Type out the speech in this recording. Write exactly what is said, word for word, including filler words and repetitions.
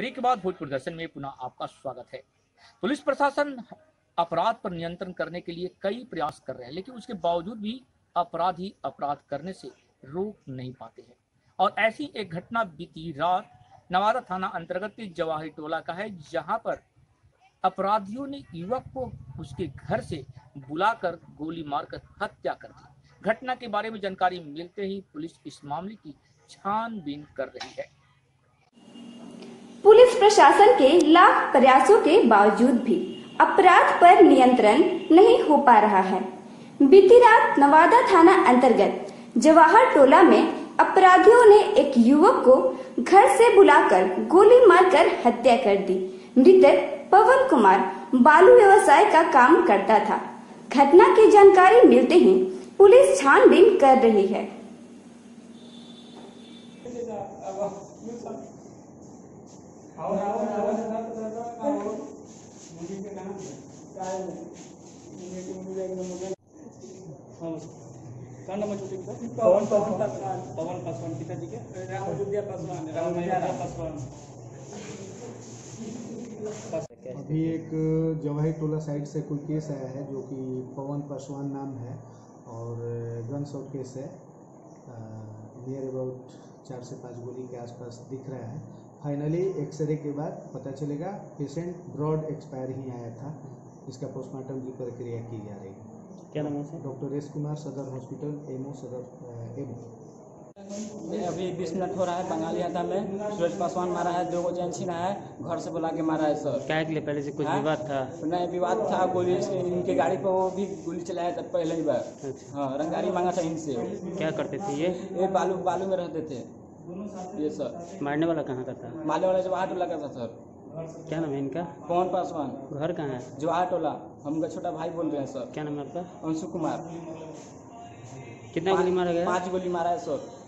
Break के बाद भोजपुर दर्शन में पुनः आपका स्वागत है। पुलिस प्रशासन अपराध पर नियंत्रण करने के लिए कई प्रयास कर रहे हैं, लेकिन उसके बावजूद भी अपराधी अपराध करने से रोक नहीं पाते हैं। और ऐसी एक घटना बीती रात नवादा थाना अंतर्गत के जवाहरी टोला का है, जहां पर अपराधियों ने युवक को उसके घर से बुलाकर गोली मारकर हत्या कर दी। घटना के बारे में जानकारी मिलते ही पुलिस इस मामले की छानबीन कर रही है। पुलिस प्रशासन के लाख प्रयासों के बावजूद भी अपराध पर नियंत्रण नहीं हो पा रहा है। बीती रात नवादा थाना अंतर्गत जवाहर टोला में अपराधियों ने एक युवक को घर से बुलाकर गोली मारकर हत्या कर दी। मृतक पवन कुमार बालू व्यवसाय का काम करता था। घटना की जानकारी मिलते ही पुलिस छानबीन कर रही है। पवन पासवान पवन पासवान पिताजी के रामोदिया पासवान रामोदिया पासवान। अभी एक जवाहरी टोला साइड से कोई केस आया है जो कि पवन पासवान नाम है और गन शॉट केस है। नियर अबाउट चार से पाँच गोली के आसपास दिख रहा है। फाइनली एक्सरे के बाद पता चलेगा पेशेंट ब्रॉड एक्सपायर ही आया था। इसका पोस्टमार्टम की प्रक्रिया की जा रही है। क्या नाम है? डॉक्टर एस कुमार, सदर हॉस्पिटल, एमओ सदर एमओ। अभी बीस मिनट हो रहा है। बंगाली हाथा में सूरज पासवान मारा है, दो गो जेंसी ना है, घर से बुला के मारा है सर। क्या के लिए पहले से कुछ विवाद था? नहीं विवाद था, गोली इनके गाड़ी पर वो भी गोली चलाया था पहले ही बार। अच्छा। हाँ, रंगारी मांगा था इनसे। क्या करते थे ये? ये बालू बालू में रहते थे ये सर। मारने वाला कहाँ का था? मारने वाला जवाहर टोला का था सर। क्या नाम है इनका? पवन पासवान। घर कहाँ है? जवाहर टोला। हम उनका छोटा भाई बोल रहे हैं सर। क्या नाम है आपका? अंशु कुमार। कितना गोली मारा गया? पाँच गोली मारा है सर।